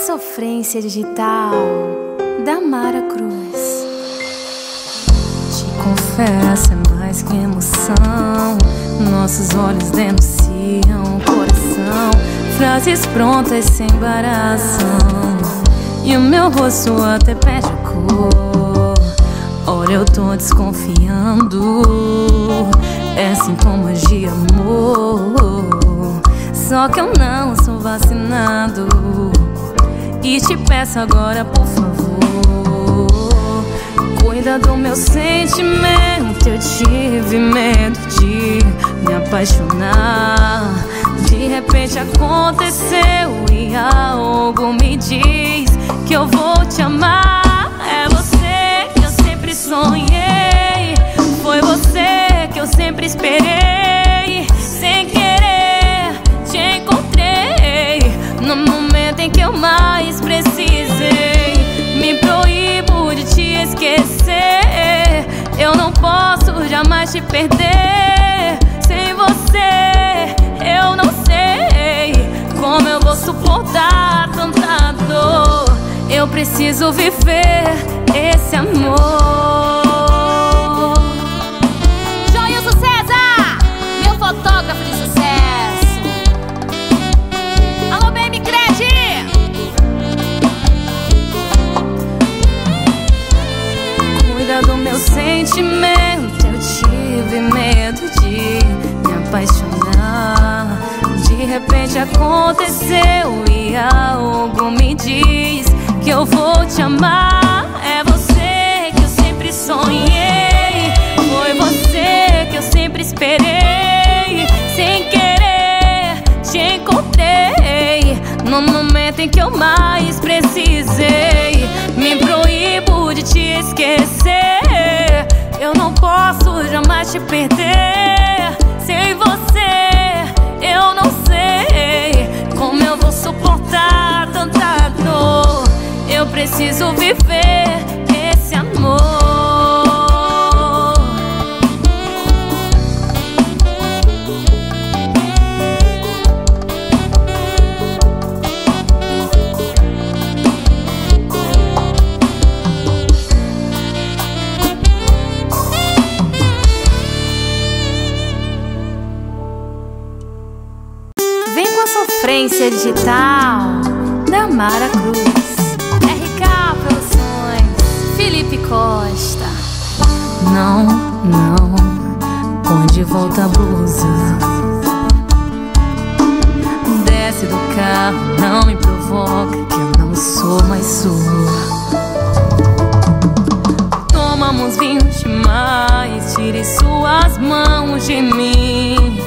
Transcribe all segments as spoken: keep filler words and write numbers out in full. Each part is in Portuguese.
Sofrência Digital, da Mara Cruz. Te confesso, é mais que emoção. Nossos olhos denunciam o coração. Frases prontas sem embaração. E o meu rosto até perde a cor. Ora, eu tô desconfiando. É sintomas de amor. Só que eu não sou vacinado. E te peço agora, por favor, cuida do meu sentimento. Eu tive medo de me apaixonar. De repente aconteceu e algo me diz que eu vou te amar. É você que eu sempre sonhei. Foi você que eu sempre esperei. Sem querer te encontrei no momento em que eu mais precisei. Me proíbo de te esquecer. Eu não posso jamais te perder. Sem você eu não sei como eu vou suportar tanta dor. Eu preciso viver esse amor. Joilson César, meu fotógrafo de sucesso. Alô, bem, me crede. Cuida do meu sentimento. Eu tive medo de me apaixonar. De repente aconteceu e algo me diz que eu vou te amar. É você que eu sempre sonhei. Foi você que eu sempre esperei. Sem querer te encontrei no momento em que eu mais precisei. Me proíbo de te esquecer. Eu não posso jamais te perder. Sem você eu não sei como eu vou suportar tanta dor. Eu preciso viver esse amor. Vem com a Sofrência Digital, da Mara Cruz. R K Produções, Felipe Costa. Não, não, põe de volta a blusa. Desce do carro, não me provoca, que eu não sou mais sua. Tomamos vinho demais, tire suas mãos de mim.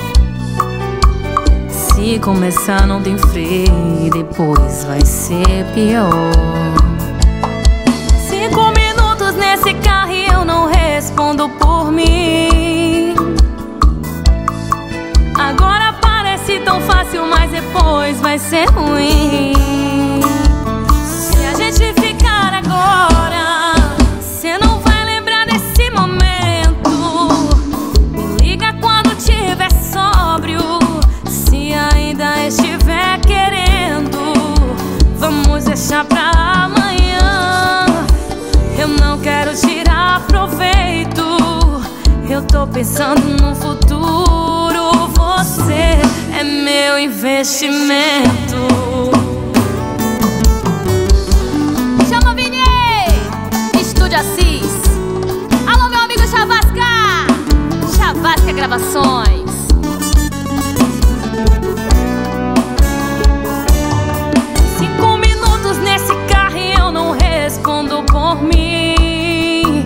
Se começar não tem freio, depois vai ser pior. Cinco minutos nesse carro e eu não respondo por mim. Agora parece tão fácil, mas depois vai ser ruim. Se a gente ficar agora, cê não vai lembrar desse momento. Me liga quando tiver sóbrio. Se ainda estiver querendo, vamos deixar pra amanhã. Eu não quero tirar proveito. Eu tô pensando no futuro. Você é meu investimento. Chama Vini, Estúdio Assis. Alô, meu amigo Chavasca, Chavasca Gravações. Cinco minutos nesse carro e eu não respondo por mim.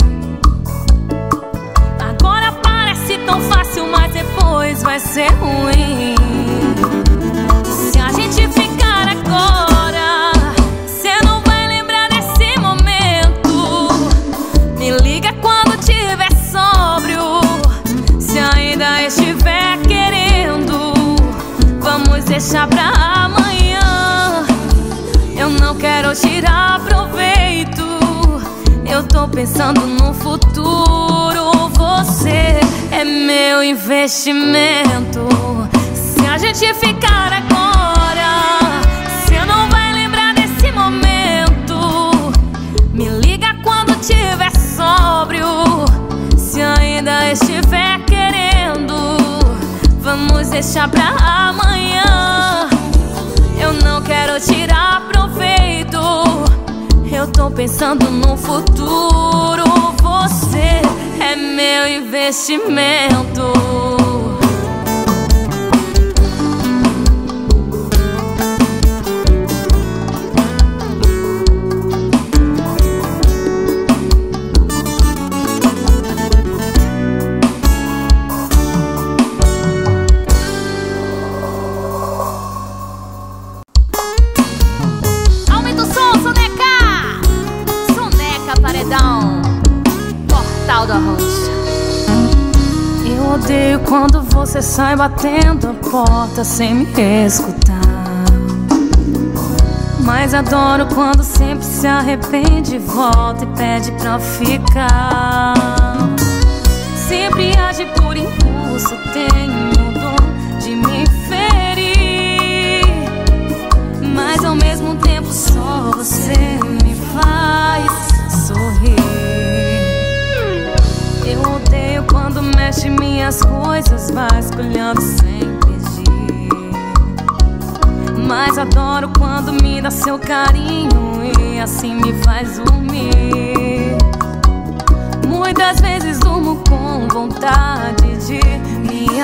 Agora parece tão fácil, mas depois vai ser ruim. Se a gente ficar agora, cê não vai lembrar desse momento. Me liga quando tiver sóbrio. Se ainda estiver querendo, vamos deixar pra amanhã. Eu não quero tirar proveito. Eu tô pensando no futuro. Você é meu investimento. Se a gente ficar agora, cê não vai lembrar desse momento. pensando no futuro. Você é meu investimento. Portal da Rocha. Eu odeio quando você sai batendo a porta sem me escutar, mas adoro quando sempre se arrepende, volta e pede pra ficar. Sempre age por impulso, tenho o dom de me ferir, mas ao mesmo tempo só você me faz sorrir. Eu odeio quando mexe minhas coisas, vasculhando sem pedir, mas adoro quando me dá seu carinho e assim me faz dormir. Muitas vezes durmo com vontade de me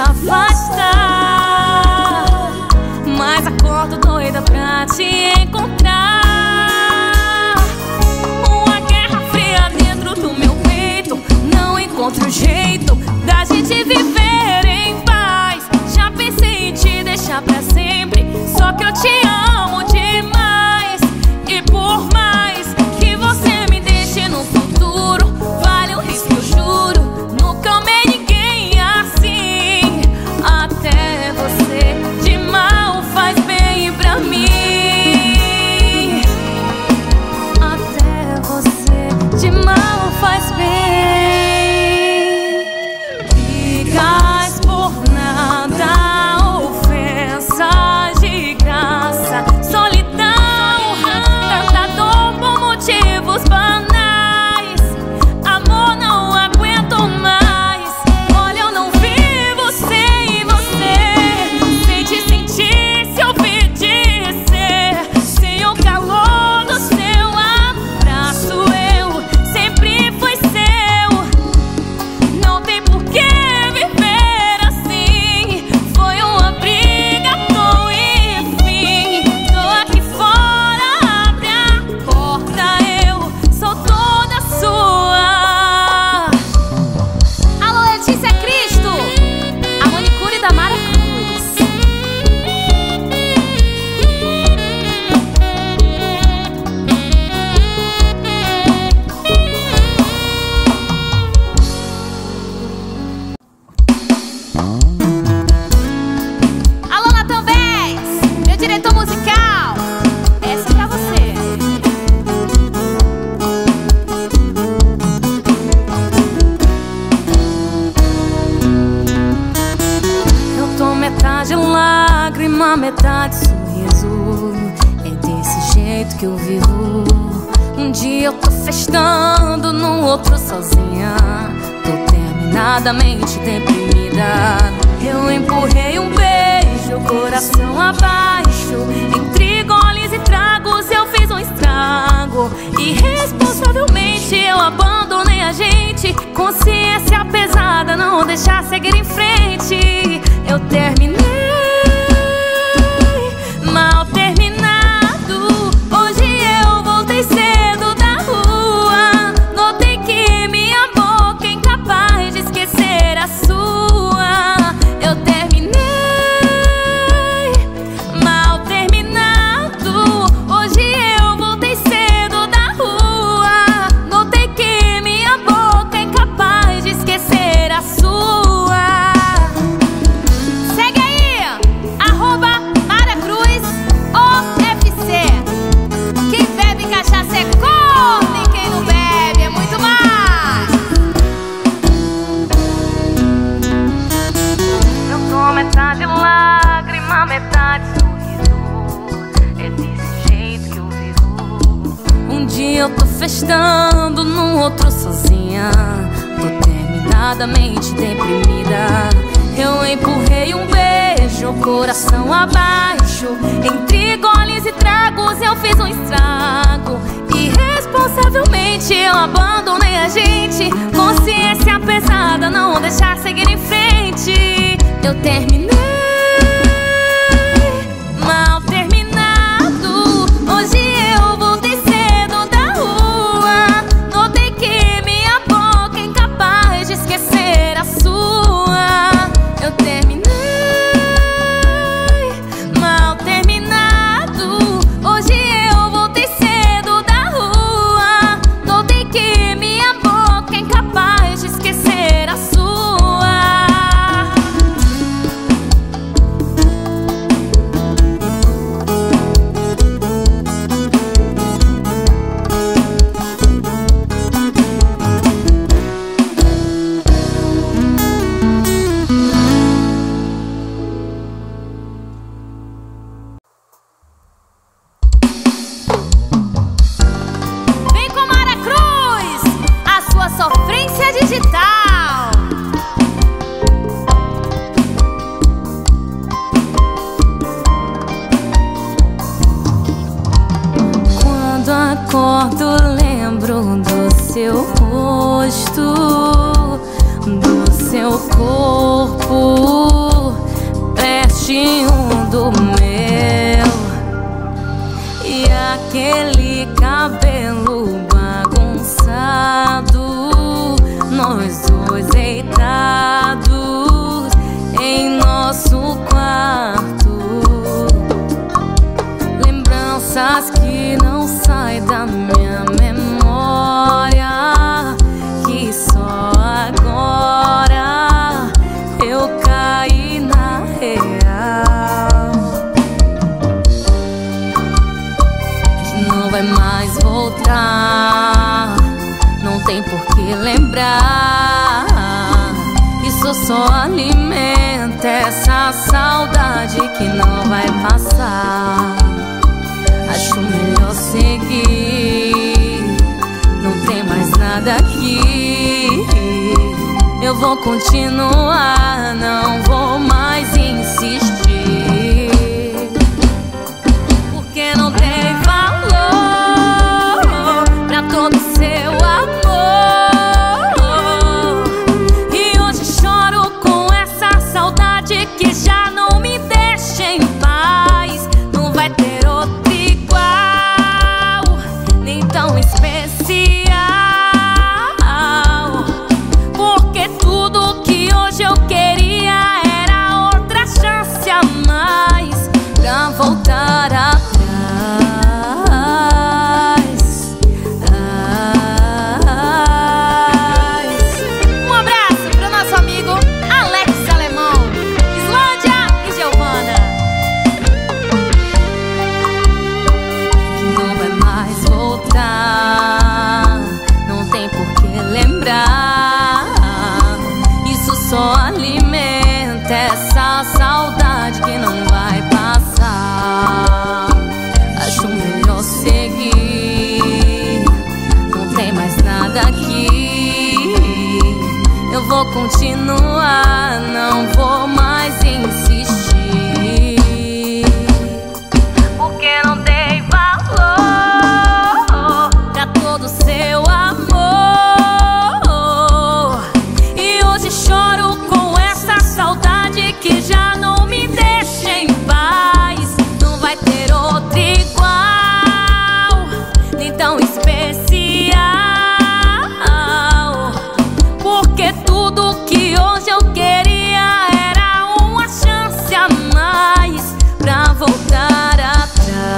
afastar, mas acordo doida pra te encontrar. Uma guerra fria dentro do meu peito, não encontro um jeito da gente viver em paz. Já pensei em te deixar pra sempre, só que eu te amo demais. E por mais que você me deixe no futuro, vale o risco, eu juro. Nunca amei ninguém assim. Até você de mal faz bem pra mim. Até você de mal faz bem. Ficas por nada, ofensas de graça, solidão, tanta dor por motivos banais. Amor, não aguento mais. Olha, eu não vivo sem você, sem te sentir, se ouvir dizer, sem o calor do seu abraço. Eu sempre fui seu, não tem por que viver assim. Foi uma briga com enfim. Tô aqui fora, abre a porta, eu sou toda sua. Alô, Letícia Cristo, a manicure da Mara Cruz. Alô, Natan Vez, meu diretor musical. Essa é pra você. Eu tô metade lágrima, metade sorriso. É desse jeito que eu vivo. Um dia eu tô festando, no outro sozinha. Tô terminadamente deprimida. Eu empurrei um beijo, coração abaixo. Entre goles e tragos eu fiz um estrago. Irresponsavelmente eu abandonei a gente. Consciência pesada, não deixar seguir em frente. Eu terminei mal terminado. Hoje eu voltei cedo da rua. Notei que minha boca é incapaz de esquecer a sua. Eu terminei mal terminado. Hoje eu voltei cedo da rua. Notei que minha boca é incapaz de esquecer a sua. Segue aí, arroba Mara Cruz O F C. Quem bebe cachaça é corno e quem não bebe é muito mais. Eu tô metade lágrima, metade sorriso. É desse jeito que eu vivo. Um dia eu tô festando, no outro sozinha. Tô terminadamente deprimida. Eu empurrei um beijo, coração abaixo. Entre goles e tragos eu fiz um estrago. E Irresponsavelmente eu abandonei a gente. Consciência pesada, não deixar seguir em frente. Eu terminei mal terminado. Hoje eu voltei cedo da rua. Notei que minha boca é incapaz de esquecer a sua. Eu terminei mal terminado. Hoje eu voltei cedo da rua. Notei que minha boca é incapaz de esquecer a sua. Vem com Mara Cruz, a sua sofrência digital. Quando acordo lembro do seu rosto, do seu corpo, pertinho do meu. E aquele cabelo bagunçado, nós dois deitados em nosso quarto. Lembranças que não saem da minha memória, que só agora eu caí na real. Não vai mais voltar, não tem por que lembrar. Isso só alimenta essa saudade que não vai passar. Acho melhor seguir, não tem mais nada aqui. Eu vou continuar, não vou mais insistir, porque não tem valor pra todo seu amor. E hoje choro com essa saudade que já não me deixa em paz. Não vai ter outro igual, nem tão especial, porque tudo que hoje eu queria era outra chance a mais pra voltar atrás. Um abraço pro nosso amigo Alex Alemão, Slândia e Giovana. Não vai mais voltar, não tem por que lembrar. Isso só alimenta essa saudade que não vai passar. Acho melhor seguir, não tem mais nada aqui. Eu vou continuar, não vou mais insistir, porque não tem valor pra todo seu amor. E hoje choro com essa saudade que já não me deixa em paz. Não vai ter outro igual, nem tão especial, porque tudo que hoje eu queria era uma chance a mais pra voltar atrás.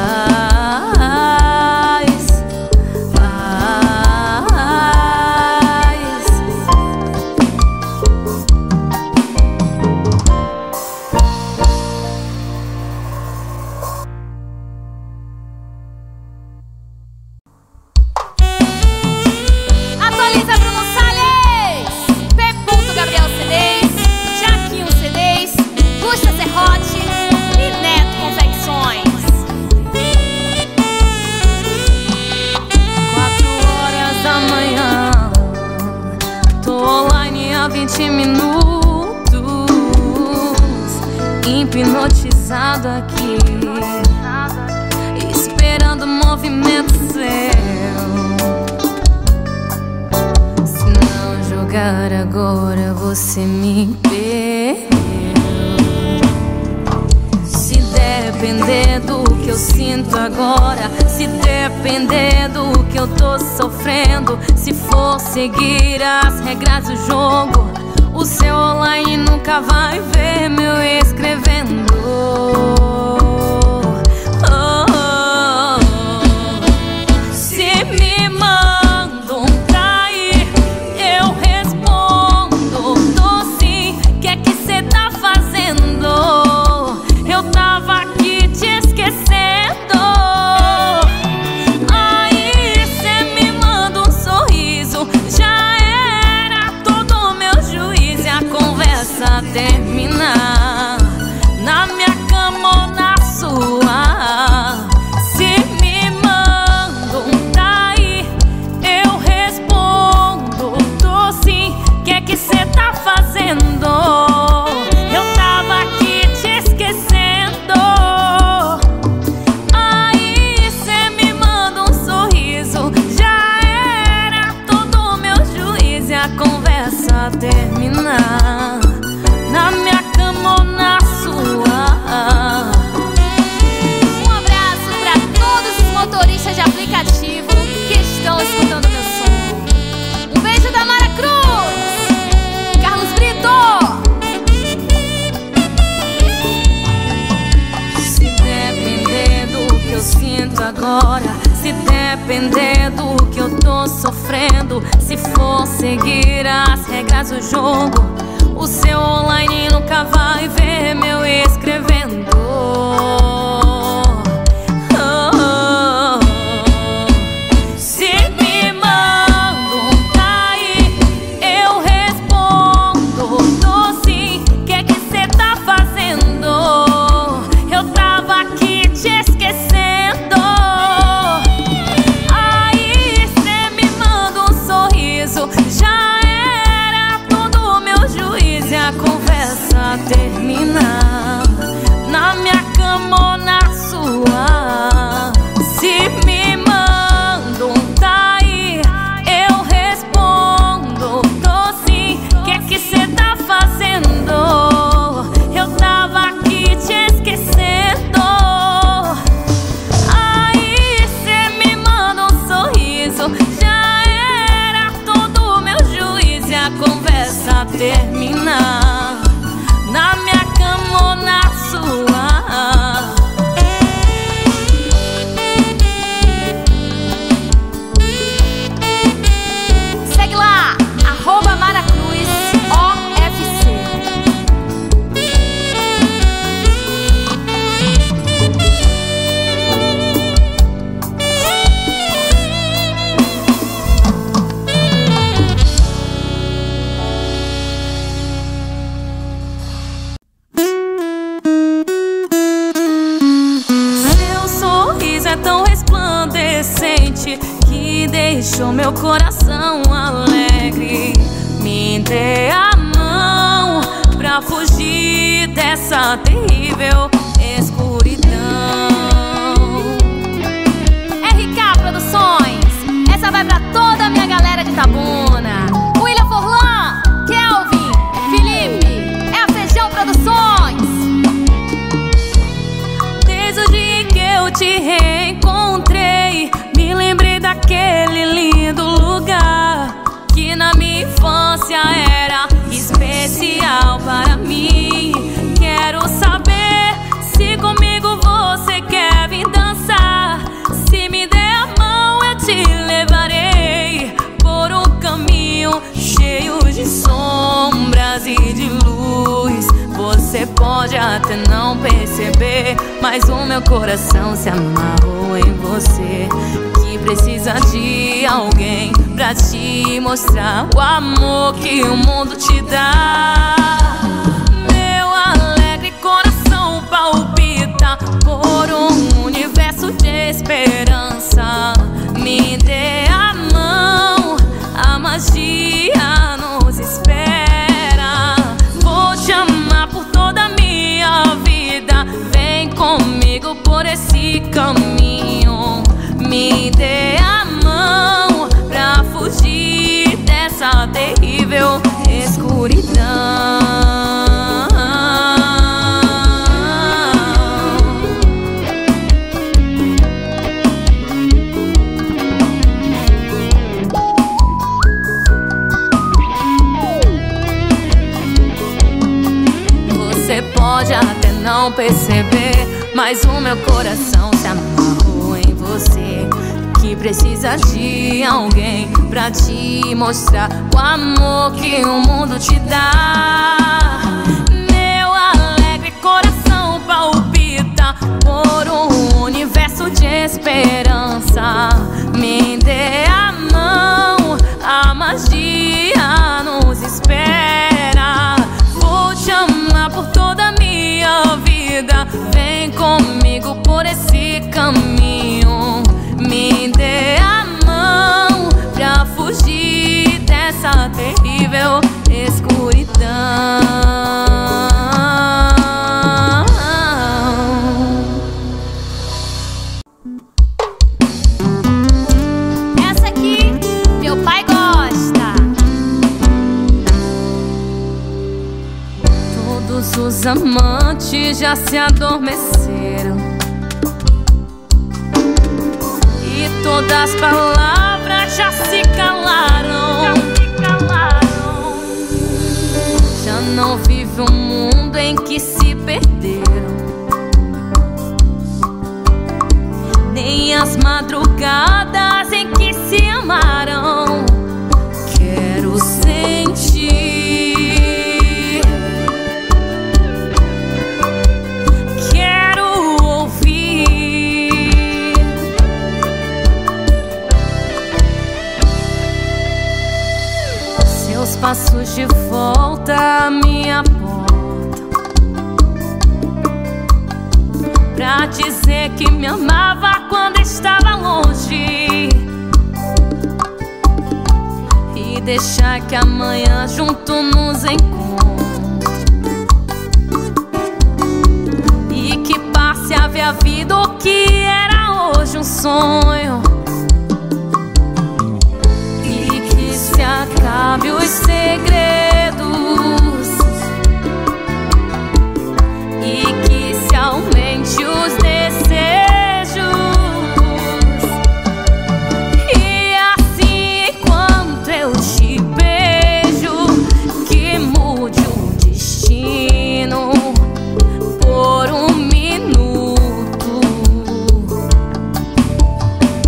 Atualiza Bruno Salles, P. Gabriel Cedês, Jaquinho Cedês, Gusta Serrote e Neto Confecções. Quatro horas da manhã, tô online há vinte minutos, hipnotizado aqui, esperando o movimento seu. lugar agora você me perdeu. Se depender do que eu sinto agora, se depender do que eu tô sofrendo, se for seguir as regras do jogo, o seu online nunca vai ver meu escrevendo. Oh, oh, oh. Se me mandam trair, eu respondo, tô sim. Que é que cê tá fazendo? Eu tava aqui te esquecendo. Aí cê me manda um sorriso, já era todo meu juízo. E a conversa terminar na minha cama ou na sua. Se me mandam trair, eu respondo, tô sim. Que é que cê tá fazendo? Eu tava aqui te esquecendo. Aí cê me manda um sorriso, já era todo meu juízo. E a conversa terminar na minha cama ou na sua. Um abraço pra todos os motoristas de aplicativo que estão escutando meu som. Um beijo da Mara Cruz, Carlos Brito. Se depender do que eu sinto agora, se depender do que eu tô sofrendo, se for seguir as regras do jogo, o seu online nunca vai ver meu escrevendo. Oh, oh, oh. Se me mandam trair, eu respondo, tô sim. Que é que cê tá fazendo? Eu tava aqui te esquecendo. Aí cê me manda um sorriso, já era todo meu juízo. E a conversa terminar na minha cama ou na sua. Se me mandam trair, eu respondo, tô sim. Que é que cê tá fazendo? Eu tava aqui te esquecendo. Aí cê me manda um sorriso, já era todo meu juízo. E a conversa terminar na minha cama ou na sua. Segue lá, arroba Mara Cruz O F C. Seu sorriso é tão resplandecente que deixou meu coração alegre. Me dê a mão pra fugir dessa terrível escuridão. R K Produções, essa vai pra toda a minha galera de Itabuna. William Forlan, Kelvin, Felipe, é a Feijão Produções. Desde o dia que eu te reencontrei, me lembrei daquele lindo lugar que na minha infância era especial para mim. Quero saber se comigo você quer vir dançar. Se me der a mão eu te levarei por um caminho cheio de sombras e de luz. Você pode até não perceber, mas o meu coração se amarrou em você, que precisa de alguém pra te mostrar o amor que o mundo te dá. Meu alegre coração palpita por um universo de esperança. Me dê a mão, a magia nos espera. Vou te amar por toda a minha vida. Vem comigo por esse caminho. Me dê a mão pra fugir dessa terrível não perceber, mas o meu coração se amarrou em você, que precisa de alguém pra te mostrar o amor que o mundo te dá. Meu alegre coração palpita por um universo de esperança. Me dê a mão, a magia nos espera. Vou te amar por toda a minha vida. Vem comigo por esse caminho. Me dê a mão pra fugir dessa terrível escuridão. Essa aqui meu pai gosta. Todos os amantes já se adormeceram, todas as palavras já se calaram. Já se calaram. Já não vive um mundo em que se perderam, nem as madrugadas em que se amaram. Quero sentir, quero ouvir seus passos de volta à minha porta, pra dizer que me amava quando estava longe, e deixar que amanhã junto nos encontre, e que passe a ver a vida o que era hoje um sonho, e que se acabe os segredos, e que se aumente os desejos, e assim enquanto eu te beijo, que mude o destino por um minuto.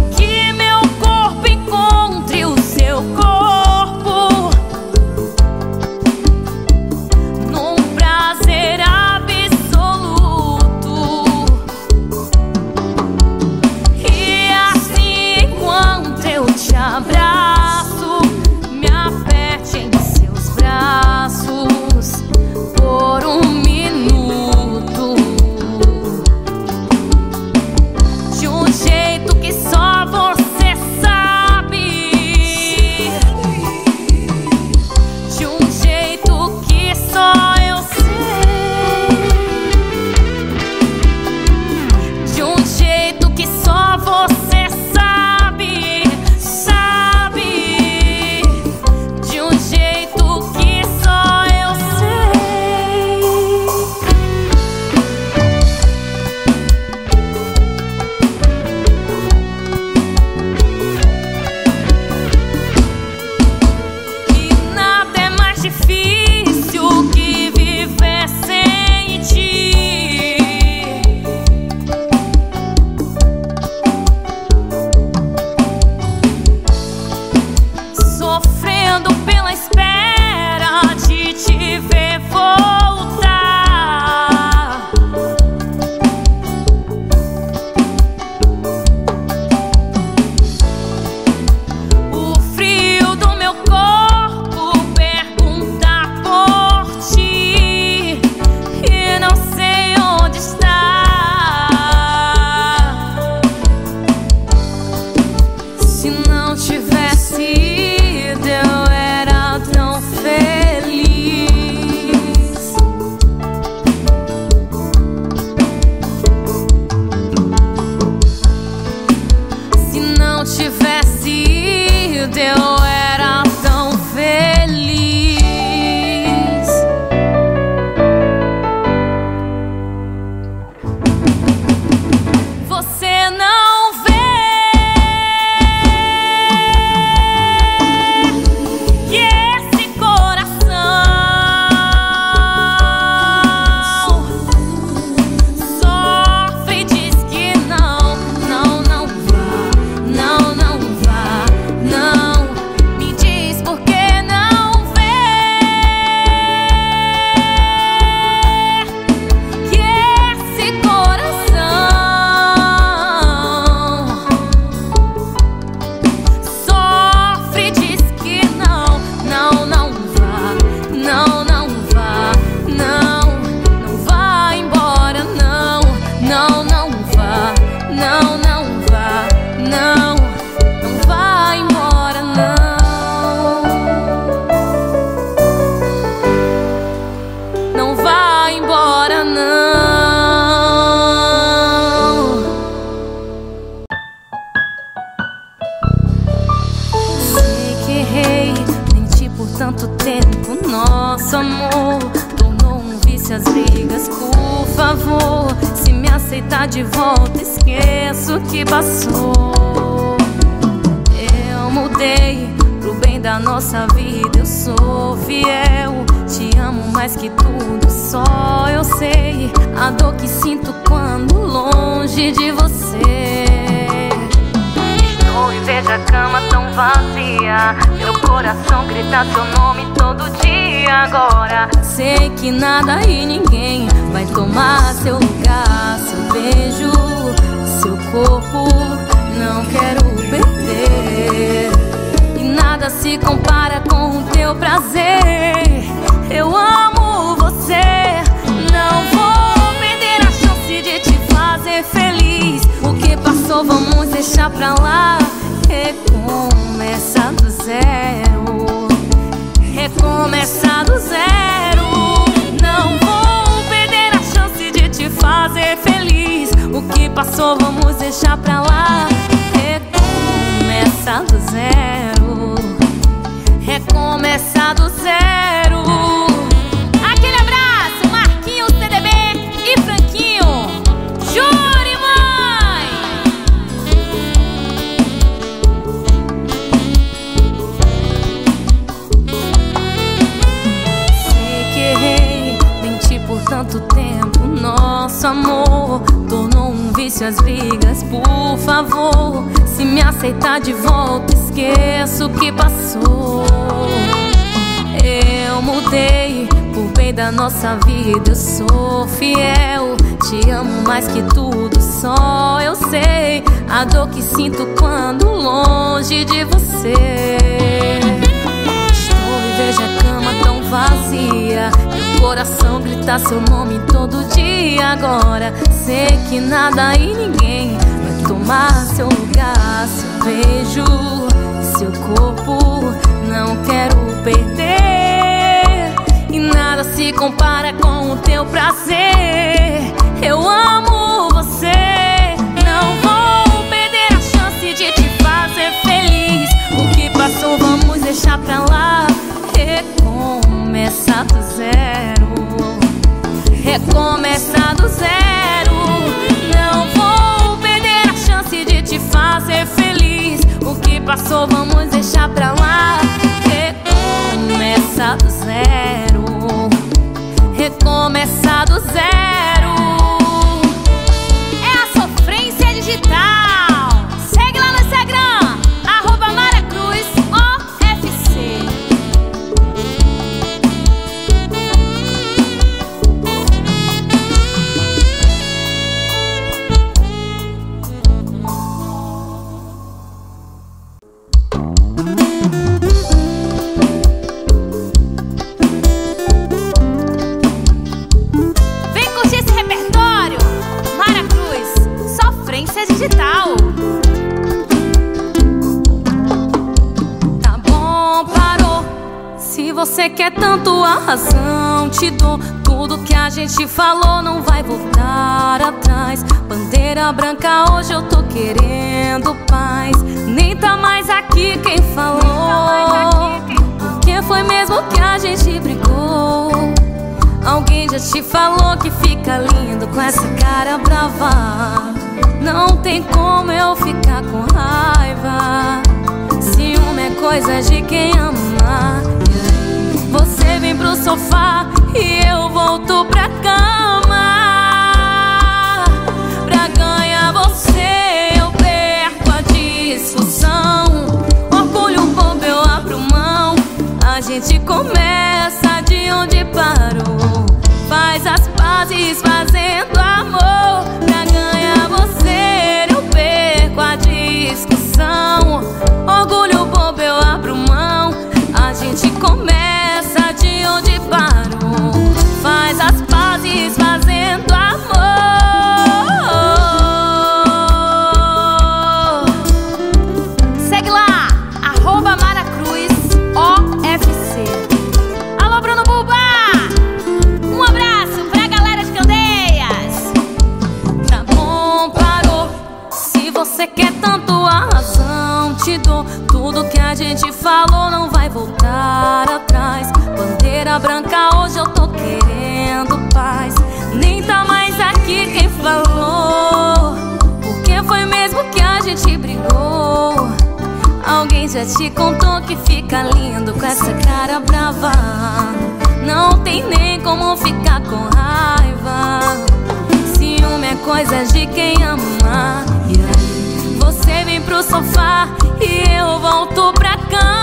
aceitar de volta, esqueço o que passou. Eu mudei pro bem da nossa vida, eu sou fiel. Te amo mais que tudo, só eu sei a dor que sinto quando longe de você. Estou e vejo a cama tão vazia, meu coração grita seu nome todo dia. Agora sei que nada e ninguém vai tomar seu lugar. Seu beijo, seu corpo, não quero perder. E nada se compara com o teu prazer. Eu amo você, não vou perder a chance de te fazer feliz. O que passou vamos deixar pra lá. Recomeça do zero, recomeça do zero. Não vou perder a chance de te fazer feliz. O que passou vamos deixar pra lá. Recomeça do zero, recomeça do zero. Aquele abraço, Marquinhos C D B e Franquinho. Jure, mãe! Sei que errei, menti por tanto tempo. Nosso amor tornou um vício às brigas. Por favor, se me aceitar de volta, esqueço o que passou. Eu mudei por bem da nossa vida, eu sou fiel. Te amo mais que tudo, só eu sei a dor que sinto quando longe de você. Estou e vejo a cama tão vazia, meu coração grita seu nome todo dia. Agora sei que nada e ninguém vai tomar seu lugar. Seu beijo, seu corpo, não quero perder. E nada se compara com o teu prazer. Eu amo você, não vou perder a chance de te fazer feliz. O que passou vamos deixar pra lá. Recomeça do zero, recomeça do zero. Não vou perder a chance de te fazer feliz. O que passou vamos deixar pra lá. Recomeça do zero, recomeça do zero. É a Sofrência Digital. Segue lá no Instagram, arroba Maracruz O F C. Digital. Tá bom, parou. Se você quer tanto a razão, te dou. Tudo que a gente falou não vai voltar atrás. Bandeira branca, hoje eu tô querendo paz. Nem tá mais aqui quem falou, porque foi mesmo que a gente brigou. Alguém já te falou que fica lindo com essa cara brava. Não tem como eu ficar com raiva. Ciúme é coisa de quem ama. Você vem pro sofá e eu volto pra cama. Pra ganhar você eu perco a discussão. Orgulho bobo eu abro mão. A gente começa de onde parou. Faz as pazes fazendo amor. Pra ganhar você eu perco a discussão. Orgulho bobo eu abro mão. A gente começa de onde parou. Faz as pazes fazendo amor. Segue lá, arroba Maracruz O F C. Alô, Bruno Buba! Um abraço pra galera de Candeias. Tá bom, parou. Se você quer tanto a razão, te dou. Tudo que a gente falou não vai voltar atrás. Bandeira branca, hoje eu tô querendo paz. Nem tá mais aqui quem falou. Porque foi mesmo que a gente brigou. Alguém já te contou que fica lindo com essa cara brava. Não tem nem como ficar com raiva. Ciúme é coisa de quem ama. E aí você vem pro sofá e eu volto pra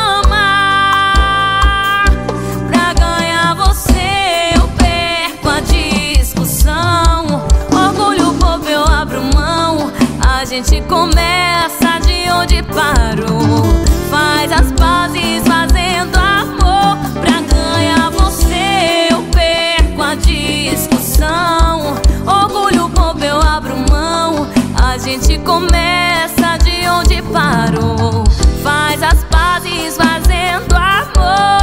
cama. Pra ganhar você eu perco a discussão. Orgulho bobo eu abro mão. A gente começa de onde parou. Faz as pazes fazendo amor. Pra ganhar você eu perco a discussão. Orgulho bobo eu abro mão. A gente começa de onde parou. Faz as pazes fazendo amor.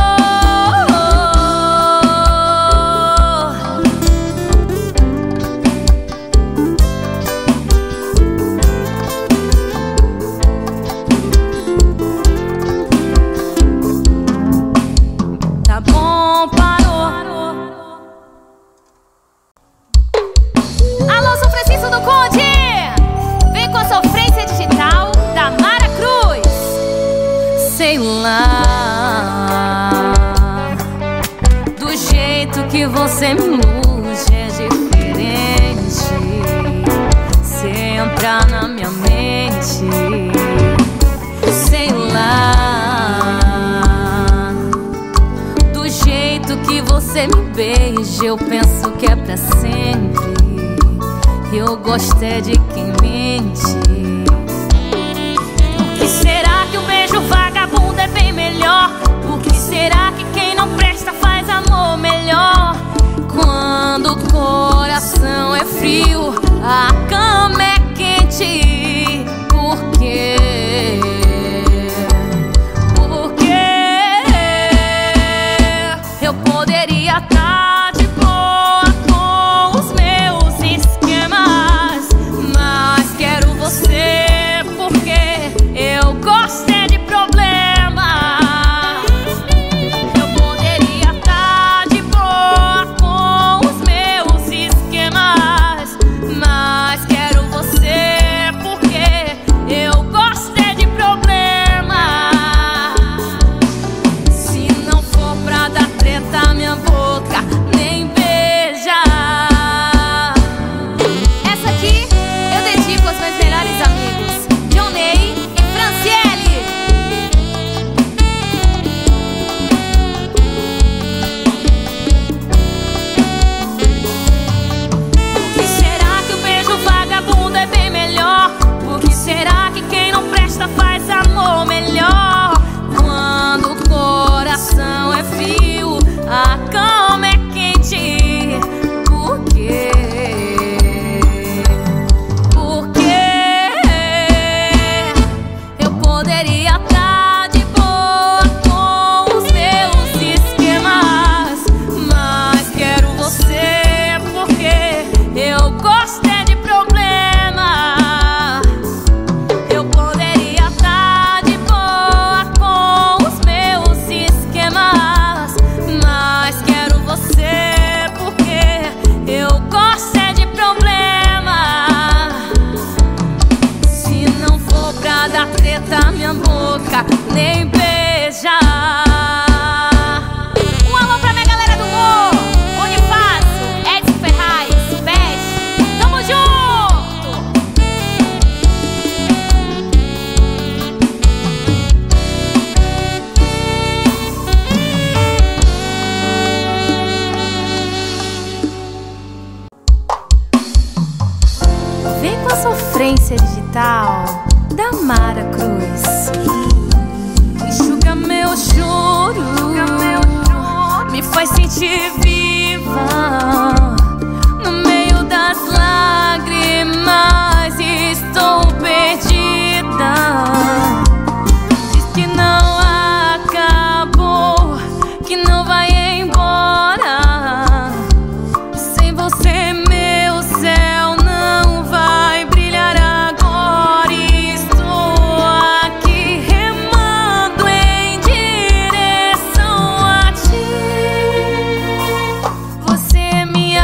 Tá bom, parou. Alô, São Francisco do Conde! Vem com a sofrência digital da Mara Cruz. Sei lá, do jeito que você me ilude é diferente. Cê entra na minha mente. Sei lá, do jeito que você me beija eu penso que é pra sempre. Eu gosto é de quem mente. Por que será que o beijo vagabundo é bem melhor? Por que será que quem não presta faz amor melhor? Quando o coração é frio, a cama é quente. Por quê? Por quê? Eu poderia estar de boa com os meus esquemas, mas quero você porque eu gosto é de problema. Eu poderia estar de boa com os meus esquemas, mas quero você porque eu gosto é de problema. Se não for pra dar treta, minha boca nem beija. Essa aqui eu dedico aos meus melhores amigos, Johnny e Franciele. Por que será que o beijo vagabundo é bem melhor? Por que será que quem não presta faz amor melhor? Quando o coração é frio, a cama é quente. Por quê? Por quê? Eu poderia estar de boa com os meus esquemas, mas quero você porque eu gosto é de problema. Eu poderia estar de boa com os meus esquemas, mas quero você porque eu gosto é de problema. Se não for pra dar treta, minha boca nem beija. Um alô pra minha galera do humor, Bonifácio, Edson Ferraz, Best, tamo junto! Vem com a sofrência digital da Mara Cruz. Enxuga meu choro, me faz sentir viva. No meio das lágrimas estou perdida. Diz que não acabou, que não vai embora. Sem você meu céu não vai brilhar agora. Estou aqui remando em direção a ti. Você é minha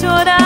chorar.